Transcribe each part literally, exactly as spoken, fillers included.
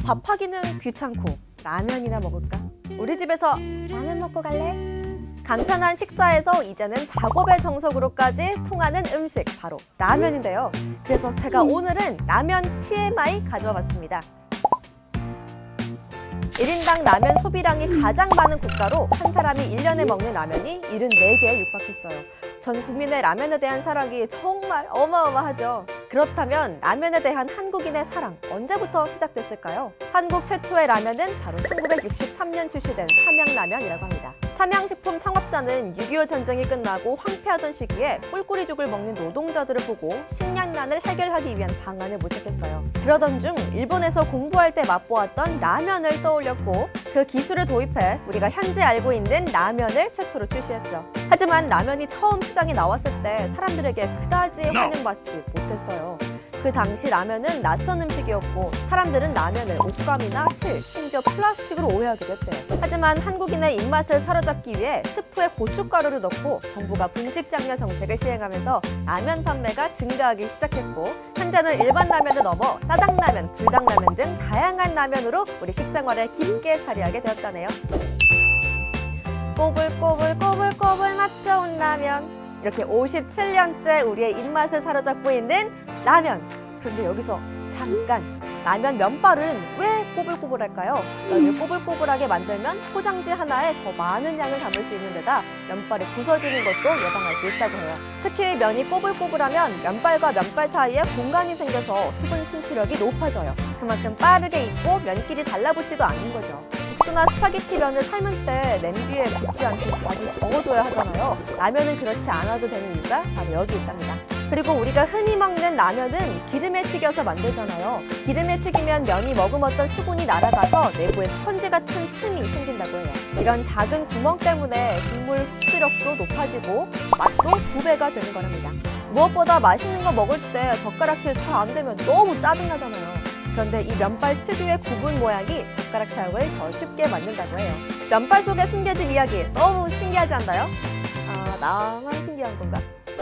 밥하기는 귀찮고 라면이나 먹을까? 우리 집에서 라면 먹고 갈래? 간편한 식사에서 이제는 작업의 정석으로까지 통하는 음식, 바로 라면인데요. 그래서 제가 오늘은 라면 티엠아이 가져와 봤습니다. 일 인당 라면 소비량이 가장 많은 국가로 한 사람이 일 년에 먹는 라면이 칠십사 개에 육박했어요. 전 국민의 라면에 대한 사랑이 정말 어마어마하죠. 그렇다면 라면에 대한 한국인의 사랑, 언제부터 시작됐을까요? 한국 최초의 라면은 바로 천구백육십삼 년 출시된 삼양라면이라고 합니다. 삼양식품 창업자는 육이오 전쟁이 끝나고 황폐하던 시기에 꿀꿀이죽을 먹는 노동자들을 보고 식량난을 해결하기 위한 방안을 모색했어요. 그러던 중 일본에서 공부할 때 맛보았던 라면을 떠올렸고, 그 기술을 도입해 우리가 현재 알고 있는 라면을 최초로 출시했죠. 하지만 라면이 처음 시장에 나왔을 때 사람들에게 그다지 환영받지 못했어요. 그 당시 라면은 낯선 음식이었고 사람들은 라면을 옷감이나 실, 심지어 플라스틱으로 오해하기도 했대요. 하지만 한국인의 입맛을 사로잡기 위해 스프에 고춧가루를 넣고 정부가 분식장려 정책을 시행하면서 라면 판매가 증가하기 시작했고, 현재는 일반 라면을 넘어 짜장라면, 불닭라면 등 다양한 라면으로 우리 식생활에 깊게 자리하게 되었다네요. 꼬불꼬불 꼬불꼬불 맛 좋은 라면, 이렇게 오십칠 년째 우리의 입맛을 사로잡고 있는 라면. 그런데 여기서 잠깐, 라면 면발은 왜 꼬불꼬불할까요? 면을 꼬불꼬불하게 만들면 포장지 하나에 더 많은 양을 담을 수 있는 데다 면발이 부서지는 것도 예방할 수 있다고 해요. 특히 면이 꼬불꼬불하면 면발과 면발 사이에 공간이 생겨서 수분 침투력이 높아져요. 그만큼 빠르게 익고 면끼리 달라붙지도 않는 거죠. 국수나 스파게티 면을 삶을 때 냄비에 묻지 않게 자주 저어줘야 하잖아요. 라면은 그렇지 않아도 되는 이유가 바로 여기 있답니다. 그리고 우리가 흔히 먹는 라면은 기름에 튀겨서 만들잖아요. 기름에 튀기면 면이 머금었던 수분이 날아가서 내부에 스펀지 같은 틈이 생긴다고 해요. 이런 작은 구멍 때문에 국물 흡수력도 높아지고 맛도 두 배가 되는 거랍니다. 무엇보다 맛있는 거 먹을 때 젓가락질 잘 안 되면 너무 짜증나잖아요. 그런데 이 면발 특유의 구분 모양이 젓가락 사용을 더 쉽게 만든다고 해요. 면발 속에 숨겨진 이야기, 너무 신기하지 않나요? 아, 나만 신기한 건가?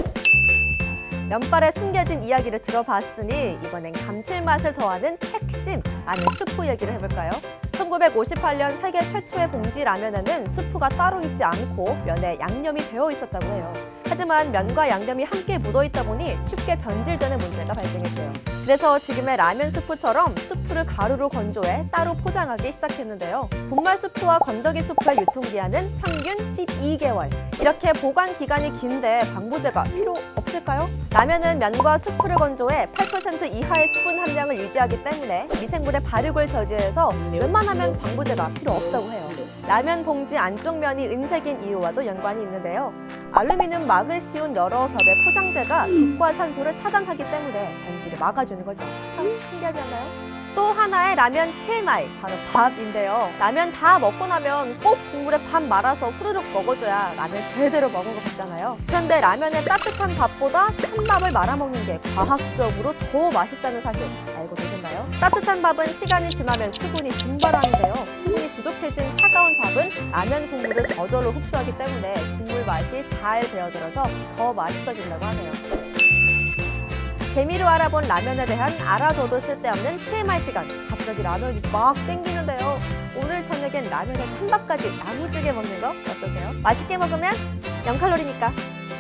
면발에 숨겨진 이야기를 들어봤으니 이번엔 감칠맛을 더하는 핵심, 아니 스프 얘기를 해볼까요? 천구백오십팔 년 세계 최초의 봉지 라면에는 스프가 따로 있지 않고 면에 양념이 되어 있었다고 해요. 하지만 면과 양념이 함께 묻어있다 보니 쉽게 변질되는 문제가 발생했대요. 그래서 지금의 라면 스프처럼 스프를 가루로 건조해 따로 포장하기 시작했는데요. 분말 스프와 건더기 스프의 유통기한은 평균 십이 개월. 이렇게 보관 기간이 긴데 방부제가 필요 없을까요? 라면은 면과 스프를 건조해 팔 퍼센트 이하의 수분 함량을 유지하기 때문에 미생물의 발육을 저지해서 웬만하면 방부제가 필요 없다고 해요. 라면 봉지 안쪽 면이 은색인 이유와도 연관이 있는데요. 알루미늄 막을 씌운 여러 겹의 포장재가 빛과 산소를 차단하기 때문에 변질을 막아주는 거죠. 참 신기하지 않나요? 또 하나의 라면 티엠아이, 바로 밥인데요. 라면 다 먹고 나면 꼭 국물에 밥 말아서 후루룩 먹어줘야 라면 제대로 먹은 것 같잖아요. 그런데 라면에 따뜻한 밥보다 찬 밥을 말아 먹는 게 과학적으로 더 맛있다는 사실 알고 계셨나요? 따뜻한 밥은 시간이 지나면 수분이 증발하는데요. 수분이 부족해진 차가운 밥은 라면 국물을 저절로 흡수하기 때문에 국물 맛이 잘 배어들어서 더 맛있어진다고 하네요. 재미로 알아본 라면에 대한 알아둬도 쓸데없는 티엠아이 시간. 갑자기 라면이 막 땡기는데요. 오늘 저녁엔 라면에 찬밥까지 야무지게 먹는 거 어떠세요? 맛있게 먹으면 영 칼로리니까.